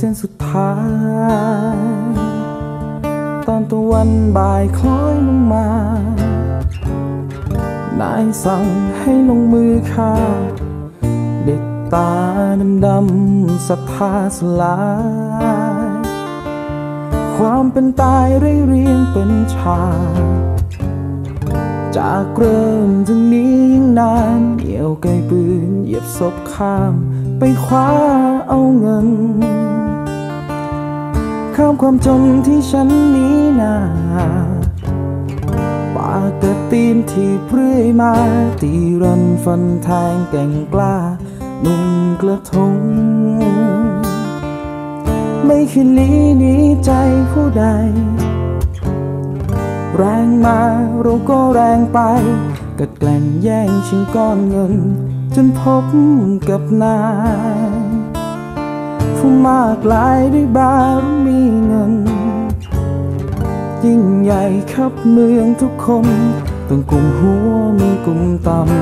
ส้นสุดท้ายตอนตะวันบ่ายคล้อยลงมานายสั่งให้ลงมือฆ่าเด็กตาดำศรัทธาสลายความเป็นตายเรียงเป็นฉากจากเริ่มถึงนี้ยิ่งนานเหยี่ยวไกลปืนเหยียบศพข้ามไปคว้าเอาเงินข้ามความจนที่ฉันนี้นาปากกระตีนที่เปรื่อยมาตีรันฟันแทงแก่งกล้านุ่งกระทงไม่เคยลี้หนีใจผู้ใดแรงมาเราก็แรงไปกัดแกล้งแย่งชิงก้อนเงินจนพบกับนายผู้มากลายด้วยบารมีเงินยิ่งใหญ่ขับเมืองทุกคนต้องกุมหัวมีกุมต่ำ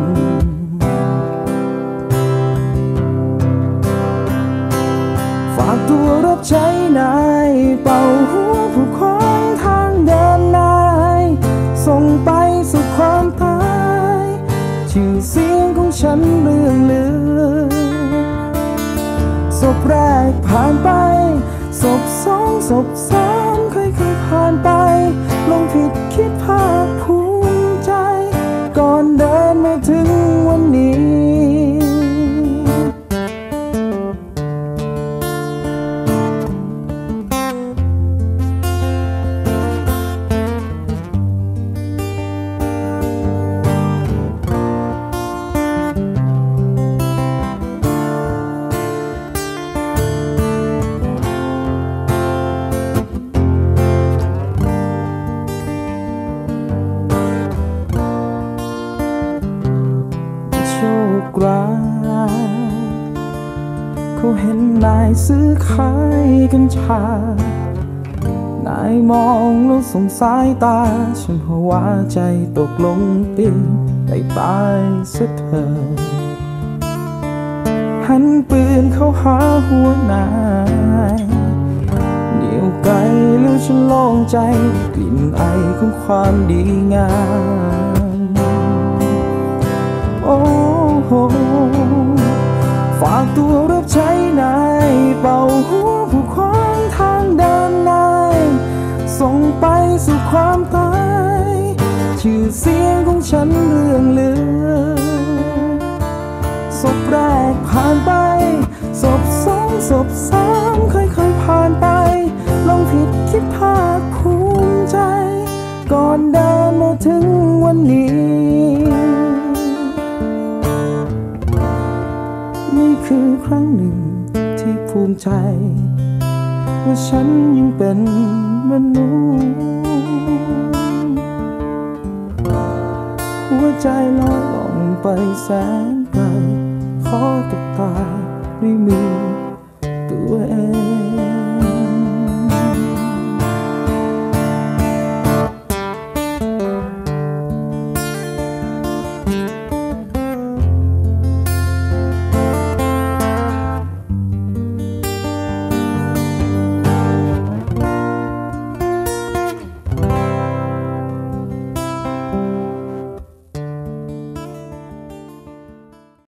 ฝากตัวรับใช้นายเป่าหัวผู้ขวางทางเดินนายส่งไปสู่ความตายชื่อเสียงของฉันเลื่องลือศพแรกผ่านไปศพสองศพสามค่อยๆผ่านไปลงผิดคิดภาคภูมิใจก่อนเดินมาถึงวันนี้เขาเห็นนายซื้อขายกัญชานายมองแล้วสงสายตาฉันหัวใจตกลงดินได้ตายเสียเธอหันปืนเข้าหาหัวนายเหนียวไกลแล้วฉันโล่งใจกลิ่นไอของความดีงามโอ้โหฝากตัวรับใช้นายเป่าหัวผู้ขวางทางเดินนายส่งไปสู่ความตายชื่อเสียงของฉันเรื่องลือศพแรกผ่านไปศพสองศพสามค่อยๆผ่านไปลองผิดคิดภาคภูมิใจก่อนเดินมาถึงวันนี้นี่คือครั้งหนึ่งที่ภูมิใจว่าฉันยังเป็นมนุษย์หัวใจลอยล่องไปแสนไกลขอตกตายด้วยมือตัวเอง